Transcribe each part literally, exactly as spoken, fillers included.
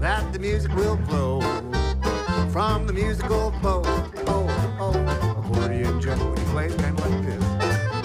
that the music will flow from the musical bow. Oh, oh, accordion Joe, when he plays kind of like this.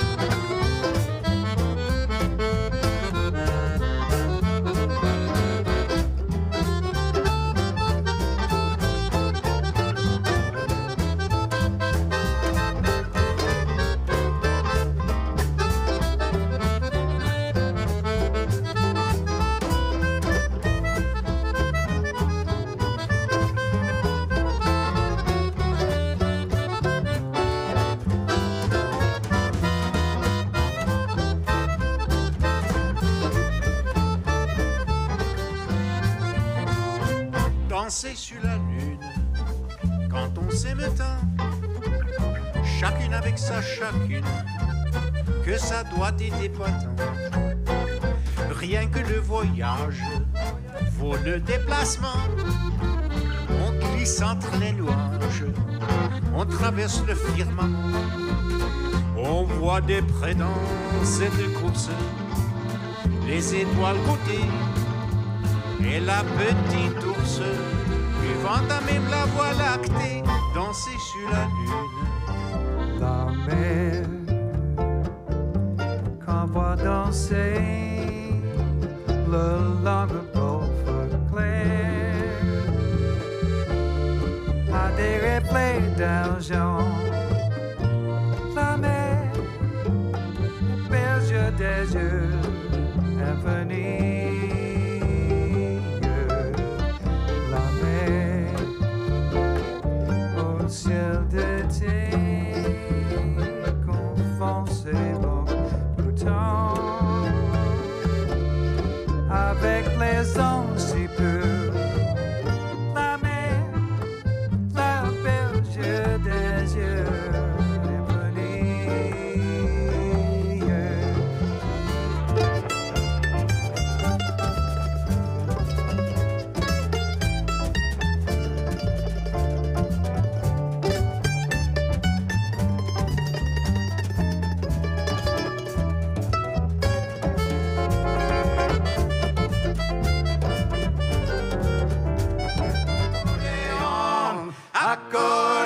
Danser sur la lune, quand on s'aime tant, chacune avec sa chacune, que ça doit être épatant. Rien que le voyage vaut le déplacement. On glisse entre les nuages, on traverse le firmament. On voit des prédances et de courses, les étoiles côtés et la petite ours, buvant à même la voie lactée, danser sur la lune. La mer qu'envoie danser le langue golfe clair à des reflets d'argent. La mer, berge des yeux infinis. Ciel d'été confond ses beaux boutons avec les ondes si pures. La mer, la berge des yeux infinis.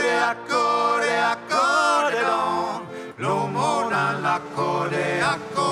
Accorde, accorde, accorde, l'uomo all'accorde, accorde.